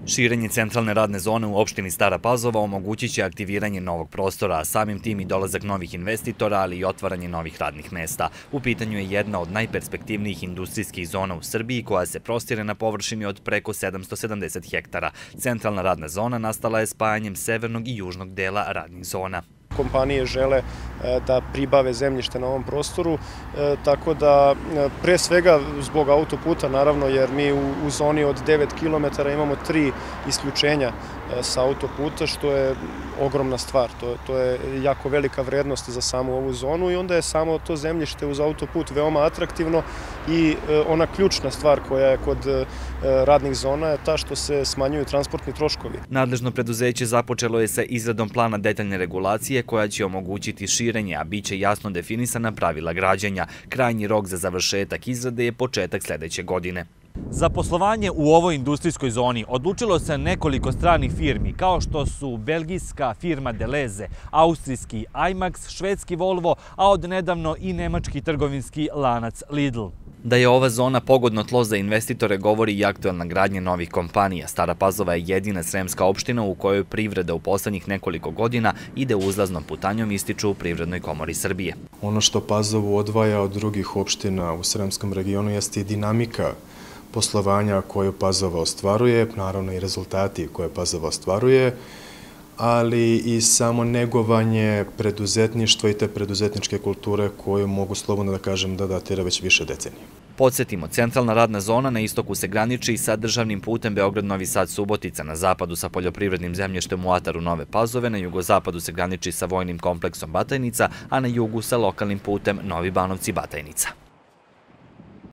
Širenje centralne radne zone u opštini Stara Pazova omogućit će aktiviranje novog prostora, a samim tim i dolazak novih investitora, ali i otvaranje novih radnih mesta. U pitanju je jedna od najperspektivnijih industrijskih zona u Srbiji koja se prostire na površini od preko 770 hektara. Centralna radna zona nastala je spajanjem severnog i južnog dela radnih zona. Kompanije žele da pribave zemljište na ovom prostoru, tako da pre svega zbog autoputa naravno, jer mi u zoni od 9 km imamo 3 isključenja sa autoputa, što je ogromna stvar. To je jako velika vrednost za samu ovu zonu i onda je samo to zemljište uz autoput veoma atraktivno i ona ključna stvar koja je kod radnih zona je ta što se smanjuju transportni troškovi. Nadležno preduzeće započelo je sa izradom plana detaljne regulacije koja će omogućiti širenje, a bit će jasno definisana pravila građenja. Krajnji rok za završetak izrade je početak sledeće godine. Za poslovanje u ovoj industrijskoj zoni odlučilo se nekoliko stranih firmi, kao što su belgijska firma Deleze, austrijski IMAX, švedski Volvo, a odnedavno i nemački trgovinski lanac Lidl. Da je ova zona pogodno tlo za investitore govori i aktuelna gradnja novih kompanija. Stara Pazova je jedina sremska opština u kojoj privreda u poslednjih nekoliko godina ide uzlaznom putanjom, ističu u Privrednoj komori Srbije. Ono što Pazovu odvaja od drugih opština u sremskom regionu jeste i dinamika poslovanja koju Pazova ostvaruje, naravno i rezultati koje Pazova ostvaruje, ali i samo negovanje preduzetništva i te preduzetničke kulture koju mogu slobodno da kažem da datira već više decenija. Podsjetimo, centralna radna zona na istoku se graniči sa državnim putem Beograd-Novi Sad-Subotica, na zapadu sa poljoprivrednim zemljištem u ataru Nove Pazove, na jugozapadu se graniči sa vojnim kompleksom Batajnica, a na jugu sa lokalnim putem Novi Banovci-Batajnica.